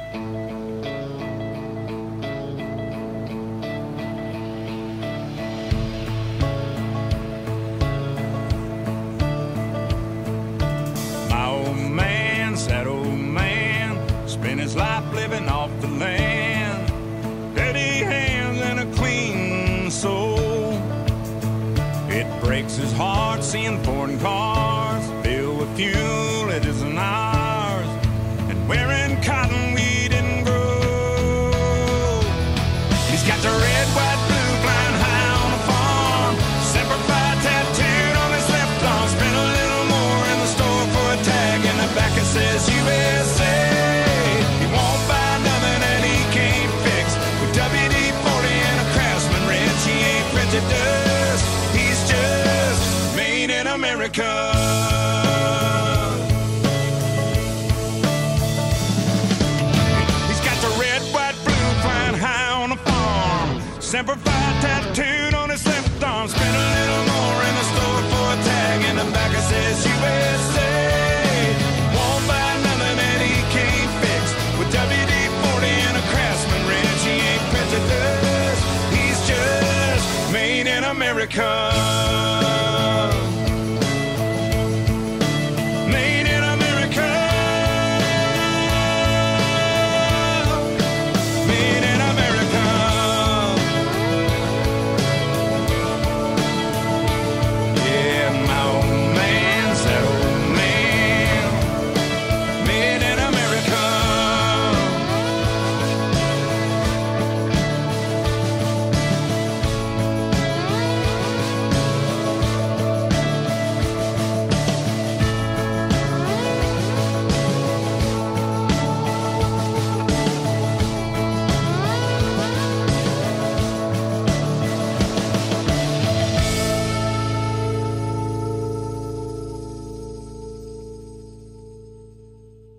My old man, sad old man, spent his life living off the land. Dirty hands and a clean soul. It breaks his heart seeing foreign cars filled with fuel that isn't ours, and wearing cotton we didn't grow. He's got the red, white, blue flying high on the farm, Semper Fi tattooed on his left arm. Spent a little more in the store for a tag, and the back it says USA. He won't buy nothing that he can't fix. With WD-40 and a Craftsman wrench, he ain't prejudiced. He's just made in America. He's got the red, white, blue flying high on the farm, Semper Fi tattooed on his left arm. Spent a little more in the store for a tag, and the back it says USA. Won't buy nothing that he can't fix. With WD-40 and a Craftsman wrench, he ain't prejudiced. He's just made in America.